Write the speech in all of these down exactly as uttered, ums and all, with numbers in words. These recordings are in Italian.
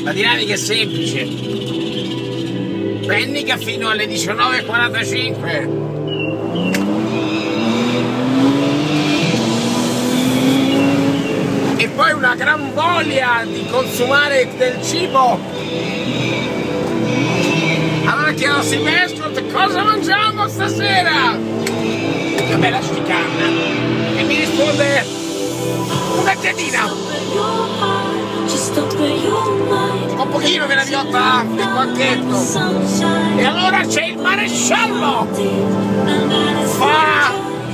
La dinamica è semplice. Pennica fino alle diciannove e quarantacinque. E poi una gran voglia di consumare del cibo. Allora chiedo a Silvestro cosa mangiamo stasera? Una bella scicanna. E mi risponde una piadina. Un pochino della viotta del quacchetto. E allora c'è il maresciallo. Fa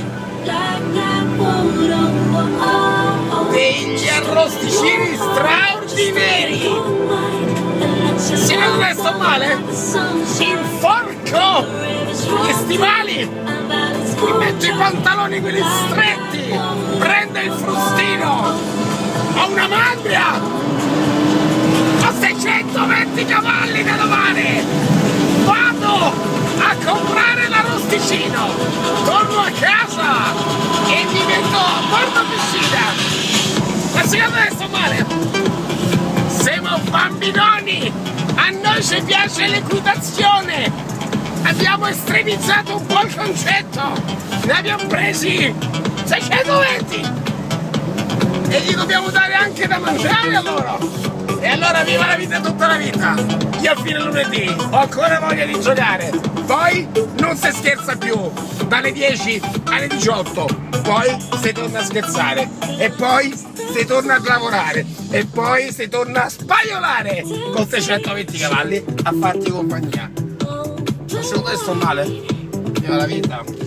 degli arrosticini straordinari. Si vede dove sto male? Inforco gli stivali, mi metto i pantaloni quelli stretti, prendo il frustino, ho una mandria, ho seicentoventi cavalli da domani, vado a comprare l'arrosticino, torno a casa e mi metto a bordo piscina. Ma si vede dove sto male? Siamo bambinoni, a noi ci piace l'equitazione, abbiamo estremizzato un po' il concetto, ne abbiamo presi seicentoventi e gli dobbiamo dare anche da mangiare a loro. E allora viva la vita tutta la vita, io a fine lunedì ho ancora voglia di giocare, poi non si scherza più, dalle dieci alle diciotto, poi si torna a scherzare e poi si torna a lavorare e poi si torna a spaiolare con seicentoventi cavalli a farti compagnia. Ma secondo te sto male? Viva la vita!